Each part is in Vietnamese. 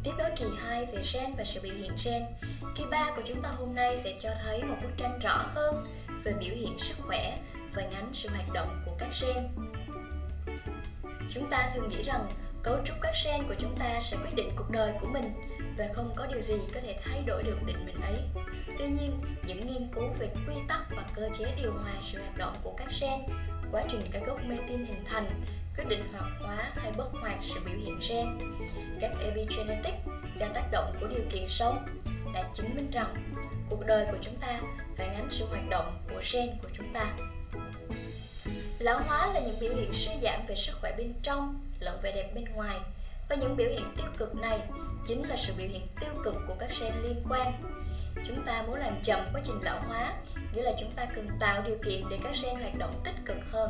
Tiếp nối kỳ 2 về gen và sự biểu hiện gen, kỳ 3 của chúng ta hôm nay sẽ cho thấy một bức tranh rõ hơn về biểu hiện sức khỏe, phản ánh sự hoạt động của các gen. Chúng ta thường nghĩ rằng cấu trúc các gen của chúng ta sẽ quyết định cuộc đời của mình và không có điều gì có thể thay đổi được định mệnh ấy. Tuy nhiên, những nghiên cứu về quy tắc và cơ chế điều hòa sự hoạt động của các gen, quá trình các gốc protein hình thành, quyết định hoạt hóa hay bất hoạt sự biểu hiện gen, các epigenetics do tác động của điều kiện sống đã chứng minh rằng cuộc đời của chúng ta phản ánh sự hoạt động của gen của chúng ta. Lão hóa là những biểu hiện suy giảm về sức khỏe bên trong lẫn vẻ đẹp bên ngoài, và những biểu hiện tiêu cực này chính là sự biểu hiện tiêu cực của các gen liên quan. Chúng ta muốn làm chậm quá trình lão hóa, nghĩa là chúng ta cần tạo điều kiện để các gen hoạt động tích cực hơn.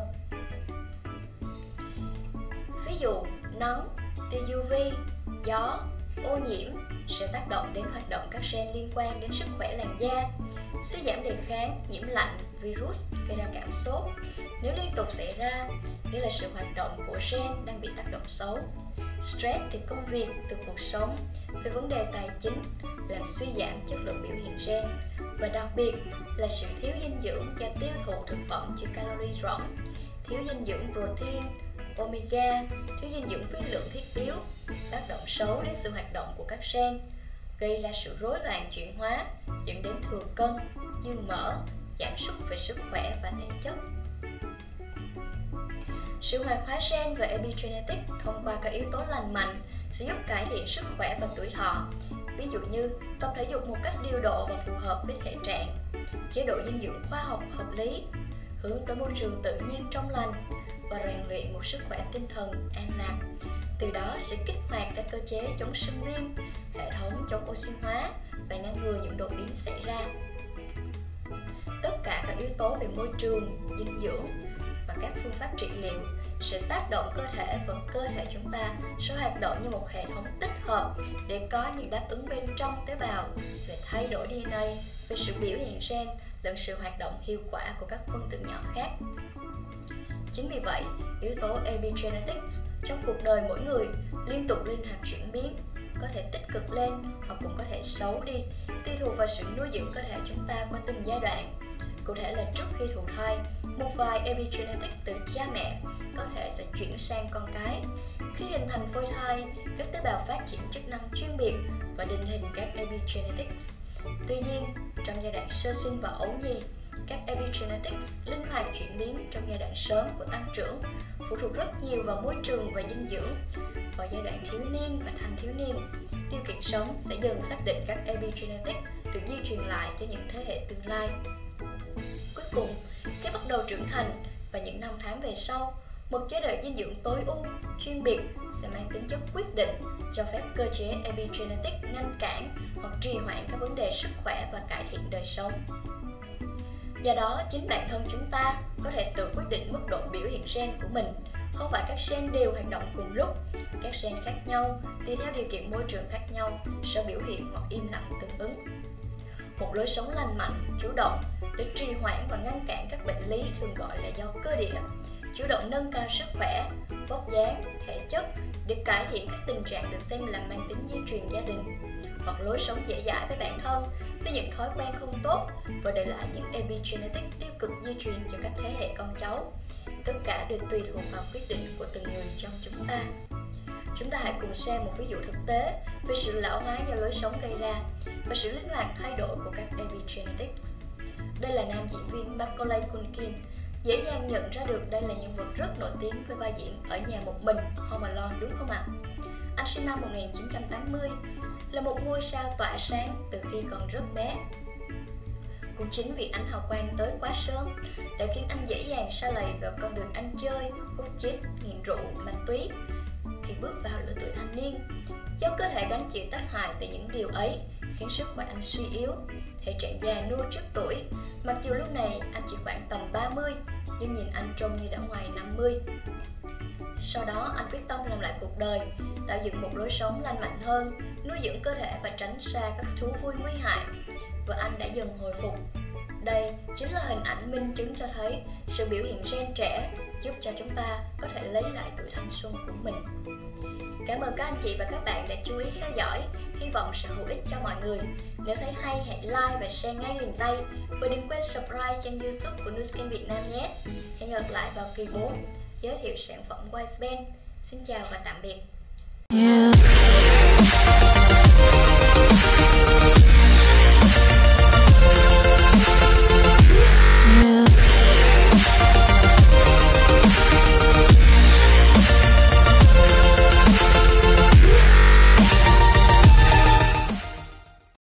Ví dụ, nắng, tia UV, gió, ô nhiễm sẽ tác động đến hoạt động các gen liên quan đến sức khỏe làn da. Suy giảm đề kháng, nhiễm lạnh, virus gây ra cảm sốt nếu liên tục xảy ra, nghĩa là sự hoạt động của gen đang bị tác động xấu. Stress từ công việc, từ cuộc sống, về vấn đề tài chính làm suy giảm chất lượng biểu hiện gen, và đặc biệt là sự thiếu dinh dưỡng do tiêu thụ thực phẩm chứa calorie rỗng, thiếu dinh dưỡng protein, omega, thiếu dinh dưỡng vi lượng thiết yếu tác động xấu đến sự hoạt động của các gen, gây ra sự rối loạn chuyển hóa, dẫn đến thừa cân, dư mỡ, giảm sút về sức khỏe và thể chất. Sự hoạt hóa gen và epigenetics thông qua các yếu tố lành mạnh sẽ giúp cải thiện sức khỏe và tuổi thọ. Ví dụ như tập thể dục một cách điều độ và phù hợp với thể trạng, chế độ dinh dưỡng khoa học hợp lý, hướng tới môi trường tự nhiên trong lành và rèn luyện một sức khỏe tinh thần an lạc. Từ đó sẽ kích hoạt các cơ chế chống sinh viên, hệ thống chống oxy hóa và ngăn ngừa những đột biến xảy ra. Tất cả các yếu tố về môi trường, dinh dưỡng và các phương pháp trị liệu sẽ tác động cơ thể, và cơ thể chúng ta sẽ hoạt động như một hệ thống tích hợp để có những đáp ứng bên trong tế bào về thay đổi DNA, về sự biểu hiện gen lẫn sự hoạt động hiệu quả của các phân tử nhỏ khác. Chính vì vậy, yếu tố epigenetics trong cuộc đời mỗi người liên tục linh hoạt chuyển biến, có thể tích cực lên hoặc cũng có thể xấu đi, tùy thuộc vào sự nuôi dưỡng cơ thể chúng ta qua từng giai đoạn. Cụ thể là trước khi thụ thai, một vài epigenetics từ cha mẹ có thể sẽ chuyển sang con cái. Khi hình thành phôi thai, các tế bào phát triển chức năng chuyên biệt và định hình các epigenetics. Tuy nhiên, trong giai đoạn sơ sinh và ấu nhi, các epigenetics linh hoạt chuyển biến trong giai đoạn sớm của tăng trưởng, phụ thuộc rất nhiều vào môi trường và dinh dưỡng. Vào giai đoạn thiếu niên và thanh thiếu niên, điều kiện sống sẽ dần xác định các epigenetics được di truyền lại cho những thế hệ tương lai. Cuối cùng, khi bắt đầu trưởng thành và những năm tháng về sau, một chế độ dinh dưỡng tối ưu, chuyên biệt sẽ mang tính chất quyết định, cho phép cơ chế epigenetics ngăn cản hoặc trì hoãn các vấn đề sức khỏe và cải thiện đời sống. Do đó, chính bản thân chúng ta có thể tự quyết định mức độ biểu hiện gen của mình. Không phải các gen đều hoạt động cùng lúc, các gen khác nhau tùy theo điều kiện môi trường khác nhau sẽ biểu hiện hoặc im lặng tương ứng. Một lối sống lành mạnh, chủ động để trì hoãn và ngăn cản các bệnh lý thường gọi là do cơ địa, chủ động nâng cao sức khỏe, vóc dáng, thể chất để cải thiện các tình trạng được xem là mang tính di truyền gia đình, hoặc lối sống dễ dãi với bản thân với những thói quen không tốt và để lại những epigenetics tiêu cực di truyền cho các thế hệ con cháu. Tất cả đều tùy thuộc vào quyết định của từng người trong chúng ta. Chúng ta hãy cùng xem một ví dụ thực tế về sự lão hóa do lối sống gây ra và sự linh hoạt thay đổi của các epigenetics. Đây là nam diễn viên Macaulay Culkin. Dễ dàng nhận ra được đây là nhân vật rất nổi tiếng với vai diễn Ở nhà một mình, Home Alone, đúng không ạ? Anh sinh năm 1980, là một ngôi sao tỏa sáng từ khi còn rất bé. Cũng chính vì ánh hào quang tới quá sớm đã khiến anh dễ dàng sa lầy vào con đường ăn chơi, hút chích, nghiện rượu, ma túy khi bước vào lứa tuổi thanh niên. Do cơ thể gánh chịu tác hại từ những điều ấy khiến sức khỏe anh suy yếu, thể trạng già nua trước tuổi. Mặc dù lúc này anh chỉ khoảng tầm 30, nhưng nhìn anh trông như đã ngoài 50. Sau đó anh quyết tâm làm lại cuộc đời, tạo dựng một lối sống lành mạnh hơn, nuôi dưỡng cơ thể và tránh xa các thú vui nguy hại. Và anh đã dần hồi phục. Đây chính là hình ảnh minh chứng cho thấy sự biểu hiện gen trẻ giúp cho chúng ta có thể lấy lại tuổi thanh xuân của mình. Cảm ơn các anh chị và các bạn đã chú ý theo dõi, hy vọng sẽ hữu ích cho mọi người. Nếu thấy hay hãy like và share ngay liền tay. Và đừng quên subscribe kênh YouTube của Nu Skin Việt Nam nhé. Hẹn gặp lại vào kỳ 4 giới thiệu sản phẩm White Band. Xin chào và tạm biệt.